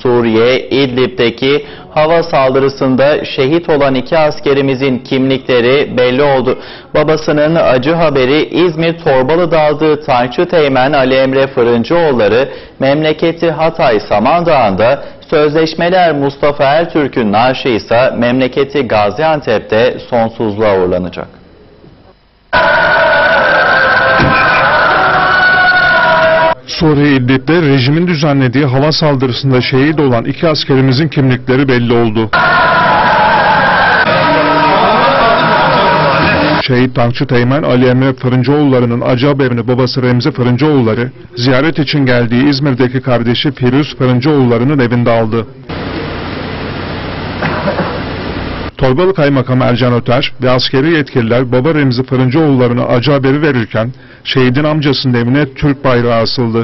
Suriye, İdlib'deki hava saldırısında şehit olan 2 askerimizin kimlikleri belli oldu. Babasının acı haberi İzmir Torbalı'da aldığı Tankçı Teğmen Ali Emre Fırıncıoğulları memleketi Hatay Samandağ'ında, sözleşmeler Mustafa Ertürk'ün naaşı ise memleketi Gaziantep'te sonsuzluğa uğurlanacak. Suriye İdlib'de rejimin düzenlediği hava saldırısında şehit olan 2 askerimizin kimlikleri belli oldu. Şehit Tankçı Teğmen Ali Emre Fırıncıoğulları'nın acı haberini babası Remzi Fırıncıoğulları ziyaret için geldiği İzmir'deki kardeşi Firuz Fırıncıoğulları'nın evinde aldı. Torbalı Kaymakamı Ercan Öter ve askeri yetkililer baba Remzi Fırıncıoğulları'na acı haberi verirken şehidin amcasının evine Türk bayrağı asıldı.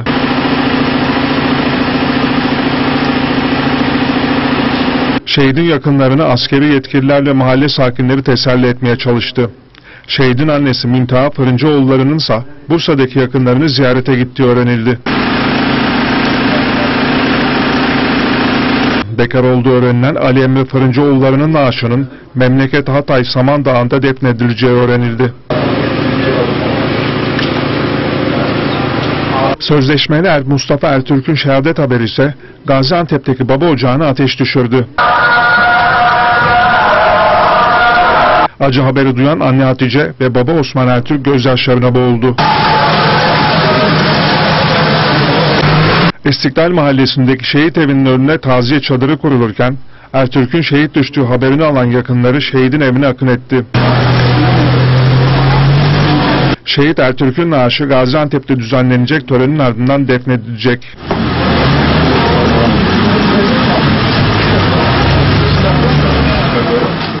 Şehidin yakınlarını askeri yetkililerle mahalle sakinleri teselli etmeye çalıştı. Şehidin annesi Mintaha Fırıncıoğulları'nın ise Bursa'daki yakınlarını ziyarete gittiği öğrenildi. Bekar olduğu öğrenilen Ali Emre Fırıncıoğulları'nın naaşının memleket Hatay Samandağ'ında defnedileceği öğrenildi. Sözleşmeler Mustafa Ertürk'ün şehadet haberi ise Gaziantep'teki baba ocağına ateş düşürdü. Acı haberi duyan anne Hatice ve baba Osman Ertürk gözyaşlarına boğuldu. İstiklal Mahallesi'ndeki şehit evinin önüne taziye çadırı kurulurken Ertürk'ün şehit düştüğü haberini alan yakınları şehidin evine akın etti. Şehit Ertürk'ün naaşı Gaziantep'te düzenlenecek törenin ardından defnedilecek.